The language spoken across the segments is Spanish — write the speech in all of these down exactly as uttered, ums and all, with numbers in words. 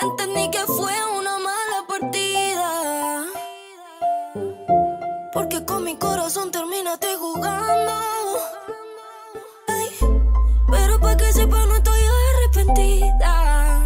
Entendí que fue una mala partida, porque con mi corazón terminaste jugando. Ay, pero pa' que sepa no estoy arrepentida,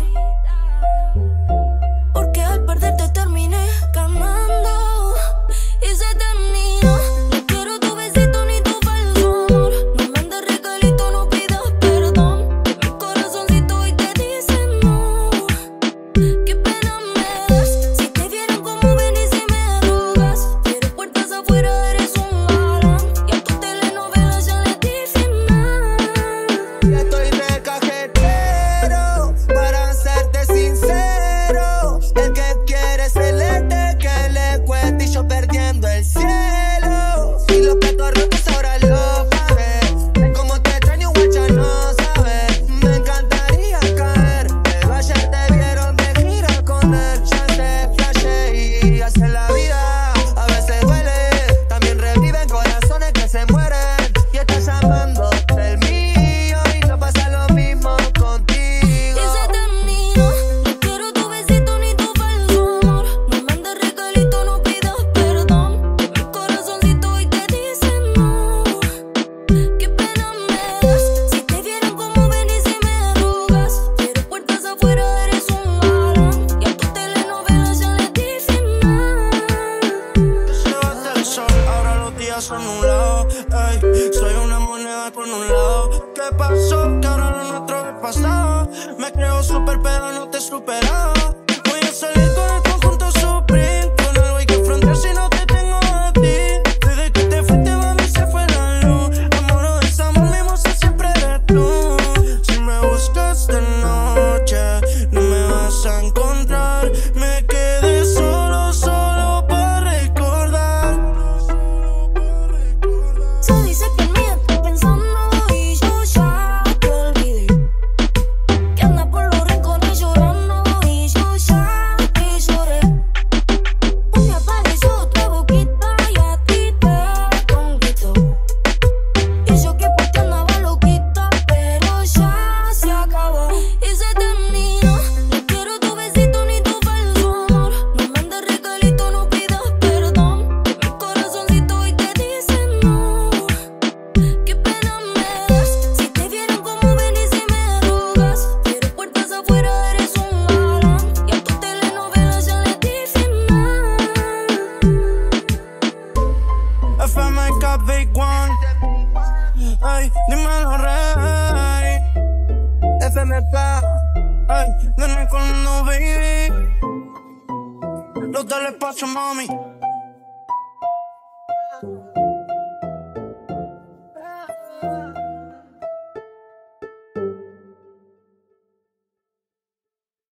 porque al perderte terminé ganando. Y se terminó. No quiero tu besito ni tu falso amor. No mandes regalito, no pidas perdón. Mi corazoncito hoy te dice no. Qué pena me das. Si te vieran como venís y me rogas, pero puertas afuera eres un galán. Y a tu telenovela ya le di final. Ya estoy de cajetero, para serte sincero. El que quiere celeste que le cueste y yo perdiendo el cielo. Y los platos rotos ahora lo pagué. Como te extraño guacha no sabes. Me encantaría caer, pero ayer te vieron de gira con él. Ya te flashé y así es la vida. A veces duele, también reviven corazones que se mueren. Y estás llamando el mío y no pasa lo mismo contigo. Y se terminó. No quiero tu besito ni tu falso amor. No mandes regalito, no pidas perdón. Mi corazoncito hoy te dice no. Qué pena me das. Si te vieran como venís y me rogas, pero puertas afuera eres un galán. Y a tu telenovela ya le di final. Llévate el sol, ahora los días son nublados. Ey, soy una moneda con un lado. ¿Qué pasó? Que ahora lo nuestro es pasado. Me creo super pero no te he superado. Voy a salir con el conjunto Supreme, con el güey que frontear si no te tengo a ti. Desde que te fuiste mami se fue la luz. Amor o desamor mi musa siempre eres tú. Si me buscas de noche no me vas a encontrar. Me quedé solo, solo para recordar. Se dice que en mí estás pensando y yo ya te olvidé. Que anda por los rincones llorando y yo ya te lloré. Un día apareció otra boquita y a ti te conquistó. Y yo que por ti andaba loquita, pero ya se acabó. Y se terminó. No quiero tu besito ni tu falso amor. No mandes regalito, no pidas perdón. Mi corazoncito hoy te dice no. Qué pena me das. Si te vieran como venís y me rogas, pero puertas afuera eres un galán. Y a tu telenovela ya le di final. F M K Big One. Ay, dímelo, rey. F M K. Ay, dame cuando, baby. Los del espacio, mami.